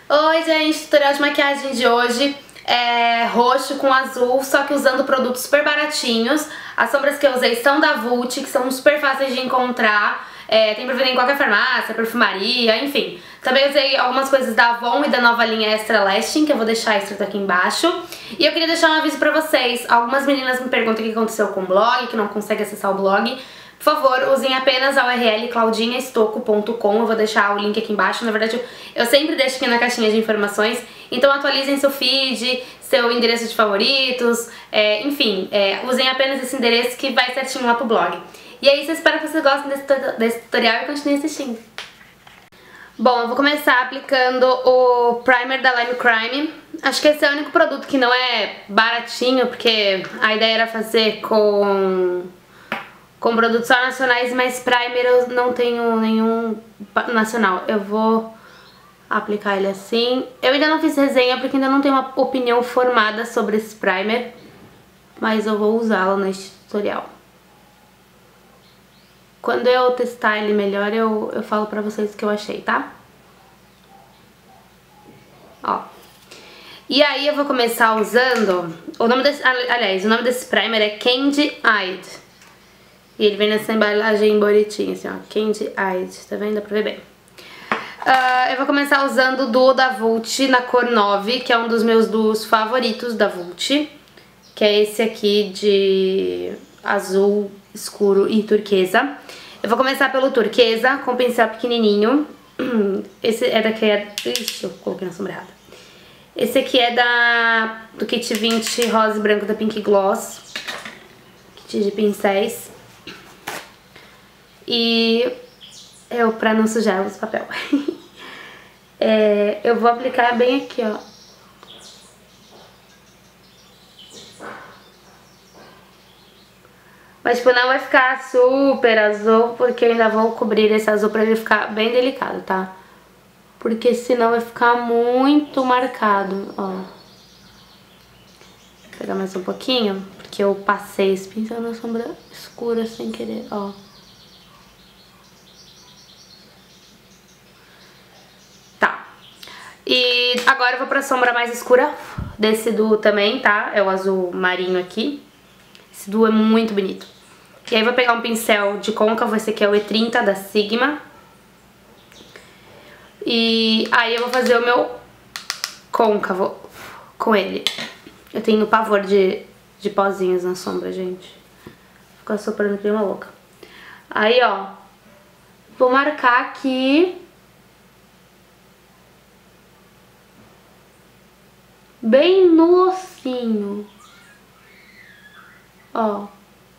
Oi gente, tutorial de maquiagem de hoje é roxo com azul, só que usando produtos super baratinhos. As sombras que eu usei são da Vult, que são super fáceis de encontrar. Tem pra vender em qualquer farmácia, perfumaria, enfim. Também usei algumas coisas da Avon e da nova linha Extra Lasting, que eu vou deixar escrito aqui embaixo. E eu queria deixar um aviso pra vocês. Algumas meninas me perguntam o que aconteceu com o blog, que não consegue acessar o blog. Por favor, usem apenas a URL claudinhaestocco.com, eu vou deixar o link aqui embaixo. Na verdade, eu sempre deixo aqui na caixinha de informações. Então atualizem seu feed, seu endereço de favoritos, enfim, usem apenas esse endereço que vai certinho lá pro blog. E é isso, eu espero que vocês gostem desse tutorial e continuem assistindo. Bom, eu vou começar aplicando o primer da Lime Crime. Acho que esse é o único produto que não é baratinho, porque a ideia era fazer com produtos só nacionais, mas primer eu não tenho nenhum nacional. Eu vou aplicar ele assim. Eu ainda não fiz resenha porque ainda não tenho uma opinião formada sobre esse primer, mas eu vou usá-lo neste tutorial. Quando eu testar ele melhor, eu falo pra vocês o que eu achei, tá? Ó. E aí eu vou começar usando... o nome desse primer é Candy Eyed. E ele vem nessa embalagem bonitinha, assim, ó. Candy Eyed. Tá vendo? Dá pra ver bem. Eu vou começar usando o duo da Vult na cor 9, que é um dos meus duos favoritos da Vult. Que é esse aqui de azul escuro e turquesa. Eu vou começar pelo turquesa, com o pincel pequenininho. Esse é Ixi, eu coloquei na sombra errada. Esse aqui é do kit 20 rosa e branco da Pink Gloss. Kit de pincéis. E pra não sujar os papel. Eu vou aplicar bem aqui, ó. Mas, tipo, não vai ficar super azul, porque eu ainda vou cobrir esse azul pra ele ficar bem delicado, tá? Porque senão vai ficar muito marcado, ó. Vou pegar mais um pouquinho, porque eu passei esse pincel na sombra escura sem querer, ó. Tá. E agora eu vou pra sombra mais escura desse duo também, tá? É o azul marinho aqui. Esse duo é muito bonito. E aí eu vou pegar um pincel de côncavo, esse aqui é o E30 da Sigma. E aí eu vou fazer o meu côncavo com ele. Eu tenho pavor de pozinhos na sombra, gente. Fico soprando que nem uma louca. Aí, ó, vou marcar aqui bem no ossinho. Ó.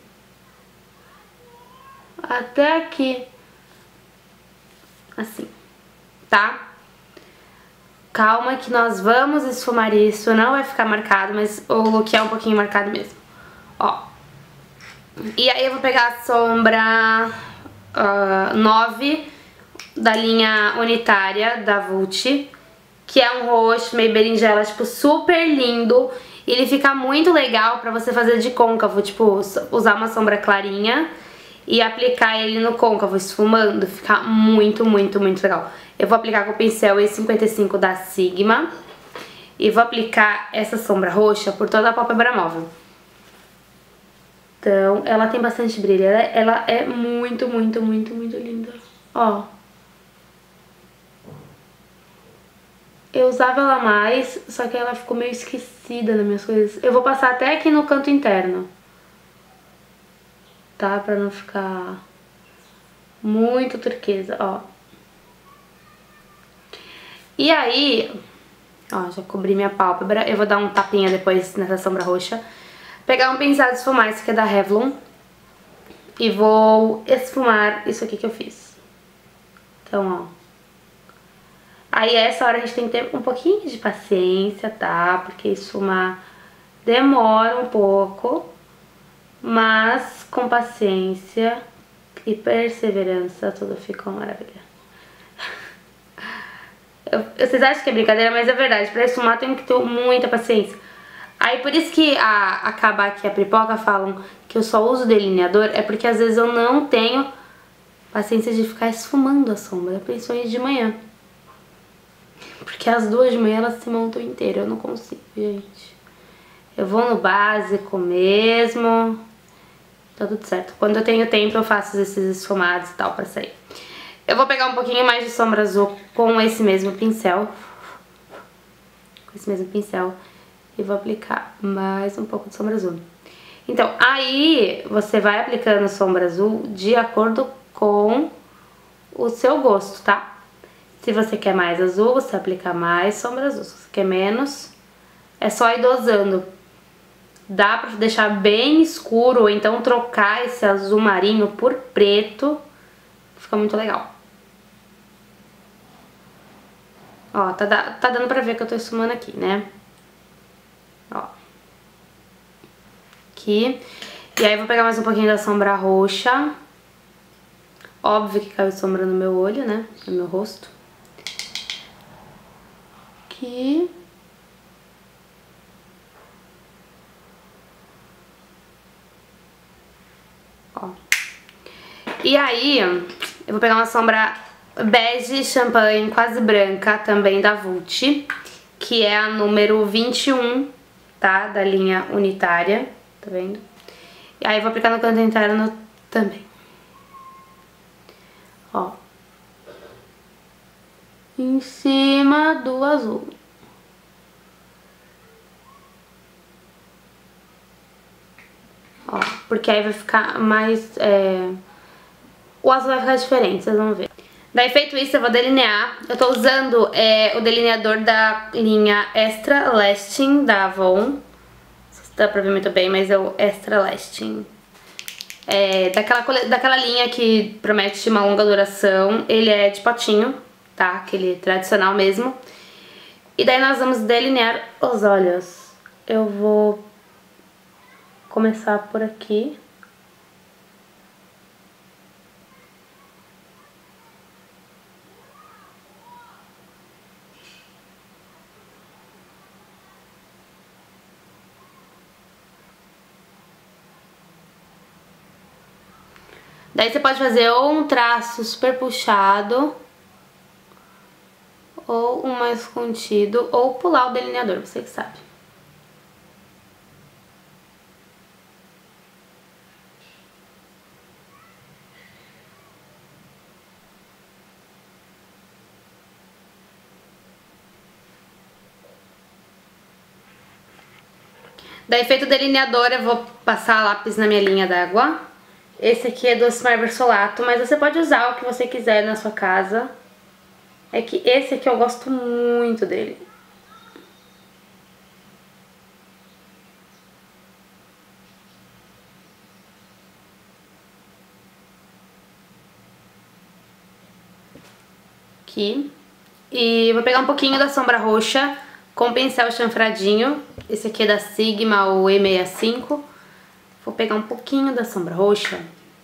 Até aqui. Assim. Tá? Calma que nós vamos esfumar isso. Não vai ficar marcado, mas o look é um pouquinho marcado mesmo. Ó. E aí eu vou pegar a sombra 9 da linha unitária da Vult, que é um roxo meio berinjela, tipo, super lindo. E ele fica muito legal pra você fazer de côncavo, tipo, usar uma sombra clarinha e aplicar ele no côncavo, esfumando. Fica muito, muito, muito legal. Eu vou aplicar com o pincel E55 da Sigma e vou aplicar essa sombra roxa por toda a pálpebra móvel. Então, ela tem bastante brilho. Ela é muito, muito, muito, muito linda. Ó. Eu usava ela mais, só que ela ficou meio esquecida nas minhas coisas. Eu vou passar até aqui no canto interno. Tá? Pra não ficar muito turquesa, ó. E aí, ó, já cobri minha pálpebra. Eu vou dar um tapinha depois nessa sombra roxa. Pegar um pincel de esfumar, esse aqui é da Revlon. E vou esfumar isso aqui que eu fiz. Então, ó. Aí, essa hora a gente tem que ter um pouquinho de paciência, tá? Porque esfumar demora um pouco. Mas com paciência e perseverança tudo fica uma maravilha. Vocês acham que é brincadeira, mas é verdade. Pra esfumar tem que ter muita paciência. Aí por isso que a Kabak e a Pipoca falam que eu só uso delineador. É porque às vezes eu não tenho paciência de ficar esfumando a sombra, principalmente de manhã. Porque as duas de manhã elas se montam inteiras, eu não consigo, gente. Eu vou no básico mesmo. Tá tudo certo. Quando eu tenho tempo eu faço esses esfumados e tal pra sair. Eu vou pegar um pouquinho mais de sombra azul com esse mesmo pincel. E vou aplicar mais um pouco de sombra azul. Então, aí você vai aplicando sombra azul de acordo com o seu gosto, tá? Se você quer mais azul, você aplica mais sombra azul. Se você quer menos, é só ir dosando. Dá pra deixar bem escuro, ou então trocar esse azul marinho por preto. Fica muito legal. Ó, tá dando pra ver que eu tô esfumando aqui, né? Ó. Aqui. E aí eu vou pegar mais um pouquinho da sombra roxa. Óbvio que caiu sombra no meu olho, né? No meu rosto. Aqui. Ó. E aí, eu vou pegar uma sombra bege champanhe, quase branca, também da Vult, que é a número 21, tá? Da linha unitária, tá vendo? E aí eu vou aplicar no canto interno também. Ó. Em cima do azul. Ó, porque aí vai ficar mais... o azul vai ficar diferente, vocês vão ver. Daí feito isso, eu vou delinear. Eu tô usando o delineador da linha Extra Lasting da Avon. Não sei se dá pra ver muito bem, mas é o Extra Lasting. Daquela linha que promete uma longa duração. Ele é de potinho, tá? Aquele tradicional mesmo. E daí nós vamos delinear os olhos. Eu vou começar por aqui. Daí você pode fazer ou um traço super puxado, ou um mais contido, ou pular o delineador, você que sabe. Daí feito o delineador, eu vou passar lápis na minha linha d'água. Esse aqui é do Smart Versolato, mas você pode usar o que você quiser na sua casa. É que esse aqui eu gosto muito dele. Aqui. E vou pegar um pouquinho da sombra roxa com pincel chanfradinho. Esse aqui é da Sigma, o E65. Vou pegar um pouquinho da sombra roxa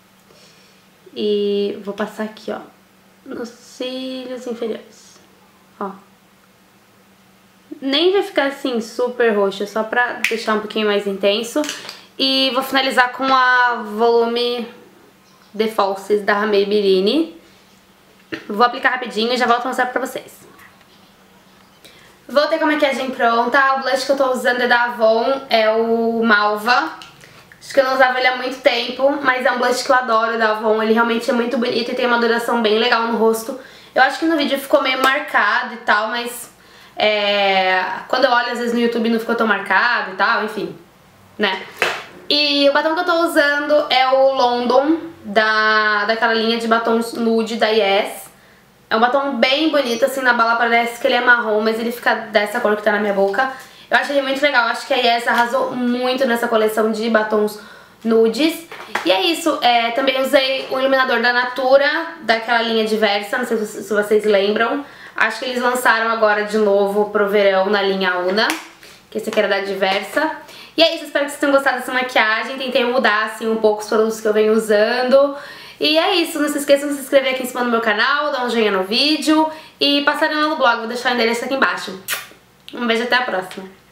e vou passar aqui, ó, nos cílios inferiores, ó. Nem vai ficar assim super roxo, só pra deixar um pouquinho mais intenso. E vou finalizar com a Volume The Falsies da Maybelline. Vou aplicar rapidinho e já volto a mostrar pra vocês. Voltei com a maquiagem pronta. O blush que eu tô usando é da Avon, é o Malva. Acho que eu não usava ele há muito tempo, mas é um blush que eu adoro da Avon. Ele realmente é muito bonito e tem uma duração bem legal no rosto. Eu acho que no vídeo ficou meio marcado e tal, mas quando eu olho às vezes no YouTube não ficou tão marcado e tal, enfim, né? E o batom que eu tô usando é o London, daquela linha de batons nude da Yes. É um batom bem bonito, assim, na bala parece que ele é marrom, mas ele fica dessa cor que tá na minha boca. Eu acho ele muito legal, eu acho que a Yes arrasou muito nessa coleção de batons nudes. E é isso, também usei o iluminador da Natura, daquela linha Diversa, não sei se vocês lembram. Acho que eles lançaram agora de novo pro verão na linha Una, que esse aqui era da Diversa. E é isso, espero que vocês tenham gostado dessa maquiagem. Tentei mudar assim um pouco os produtos que eu venho usando. E é isso, não se esqueçam de se inscrever aqui em cima do meu canal, dar um joinha no vídeo e passarem lá no blog, vou deixar o endereço aqui embaixo. Um beijo, até a próxima.